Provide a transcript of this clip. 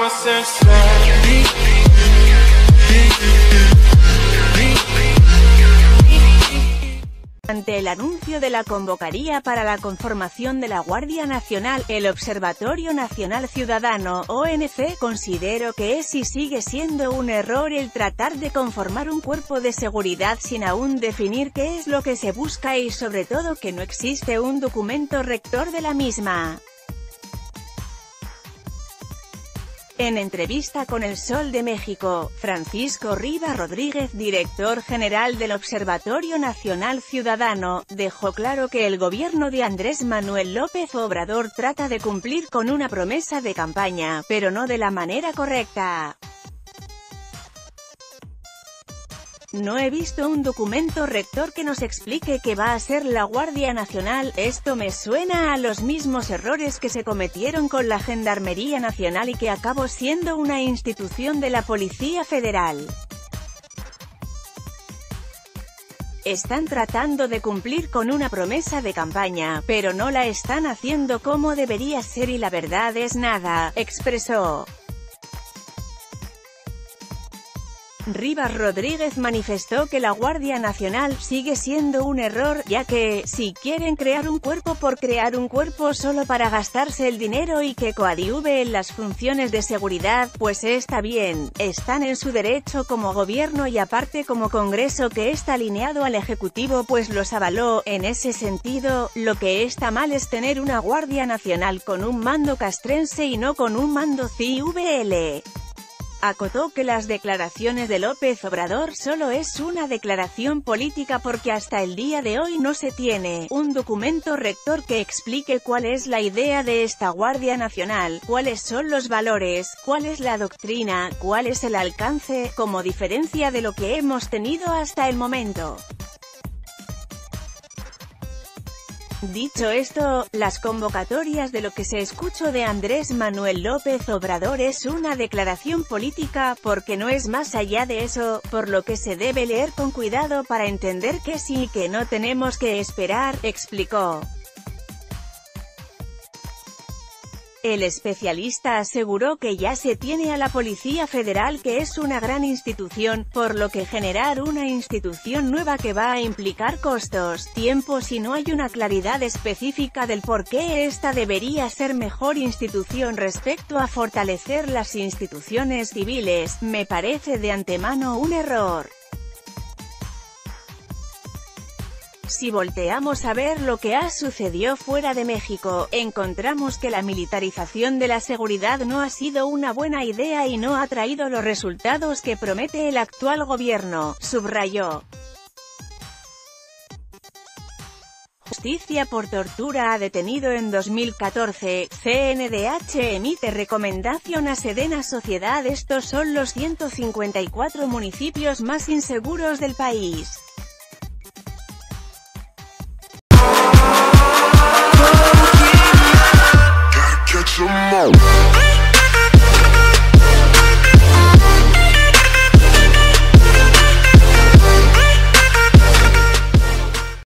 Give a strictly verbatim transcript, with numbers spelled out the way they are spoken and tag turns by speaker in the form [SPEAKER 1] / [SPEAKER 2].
[SPEAKER 1] Ante el anuncio de la convocatoria para la conformación de la Guardia Nacional, el Observatorio Nacional Ciudadano, O N C, considero que es y sigue siendo un error el tratar de conformar un cuerpo de seguridad sin aún definir qué es lo que se busca y sobre todo que no existe un documento rector de la misma. En entrevista con El Sol de México, Francisco Rivas Rodríguez, director general del Observatorio Nacional Ciudadano, dejó claro que el gobierno de Andrés Manuel López Obrador trata de cumplir con una promesa de campaña, pero no de la manera correcta. No he visto un documento rector que nos explique qué va a ser la Guardia Nacional. Esto me suena a los mismos errores que se cometieron con la Gendarmería Nacional y que acabó siendo una institución de la Policía Federal. Están tratando de cumplir con una promesa de campaña, pero no la están haciendo como debería ser y la verdad es nada, expresó. Rivas Rodríguez manifestó que la Guardia Nacional sigue siendo un error, ya que, si quieren crear un cuerpo por crear un cuerpo solo para gastarse el dinero y que coadyuve en las funciones de seguridad, pues está bien, están en su derecho como gobierno y aparte como Congreso que está alineado al Ejecutivo pues los avaló. En ese sentido, lo que está mal es tener una Guardia Nacional con un mando castrense y no con un mando civil. Acotó que las declaraciones de López Obrador solo es una declaración política porque hasta el día de hoy no se tiene un documento rector que explique cuál es la idea de esta Guardia Nacional, cuáles son los valores, cuál es la doctrina, cuál es el alcance, como diferencia de lo que hemos tenido hasta el momento. Dicho esto, las convocatorias de lo que se escuchó de Andrés Manuel López Obrador es una declaración política, porque no es más allá de eso, por lo que se debe leer con cuidado para entender que sí y que no tenemos que esperar, explicó. El especialista aseguró que ya se tiene a la Policía Federal que es una gran institución, por lo que generar una institución nueva que va a implicar costos, tiempos y no hay una claridad específica del por qué esta debería ser mejor institución respecto a fortalecer las instituciones civiles, me parece de antemano un error. Si volteamos a ver lo que ha sucedido fuera de México, encontramos que la militarización de la seguridad no ha sido una buena idea y no ha traído los resultados que promete el actual gobierno, subrayó. Justicia por tortura ha detenido en dos mil catorce, C N D H emite recomendación a Sedena Sociedad. Estos son los ciento cincuenta y cuatro municipios más inseguros del país. Catch 'em all.